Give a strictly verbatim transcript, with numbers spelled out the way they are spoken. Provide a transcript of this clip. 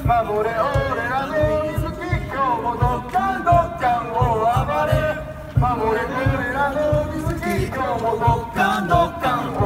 守れ俺らの水木今日もドッカンドッカン大暴れ守れ俺らの水木今日もドッカンドッカン